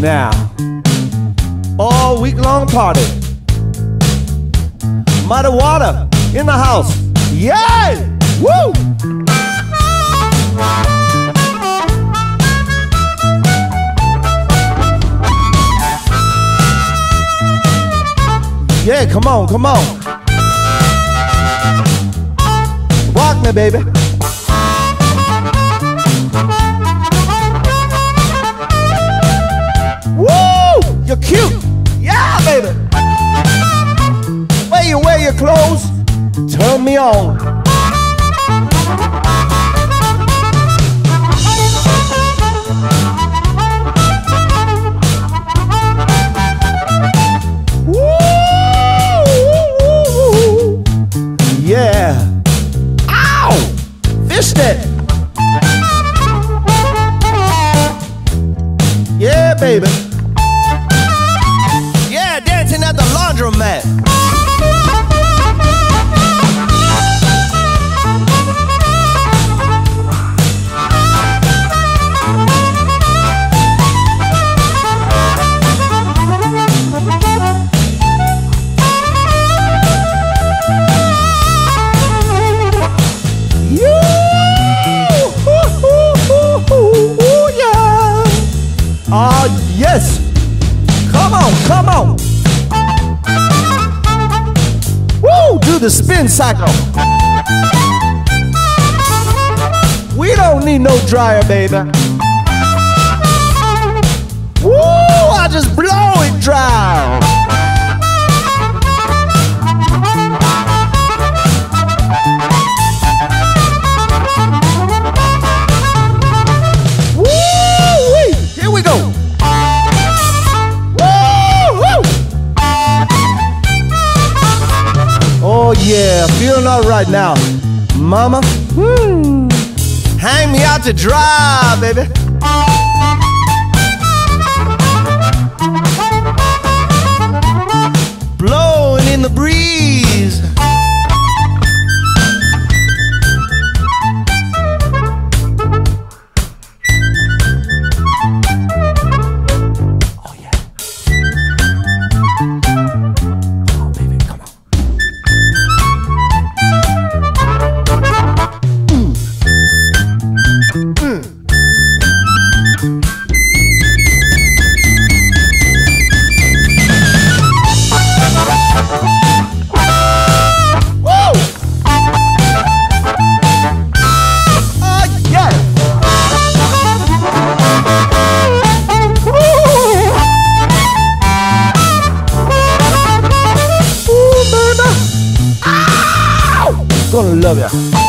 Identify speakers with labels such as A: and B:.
A: now. All week long party. Muddy water in the house. Yeah! Woo! Yeah, come on, come on. Rock me, baby. Woo! You're cute. Yeah, baby. Where you wear your clothes, turn me on. Woo! Yeah. Ow! Fish that. Yeah, baby. Yeah, dancing at the laundromat. Oh, yes. Come on, come on. Woo, do the spin cycle. We don't need no dryer, baby. Woo, I just blow it dry. Oh yeah, feeling all right now. Mama, hang me out to dry, baby. Blowing in the breeze. Oh yeah. Come on, baby, come on. Gonna love ya.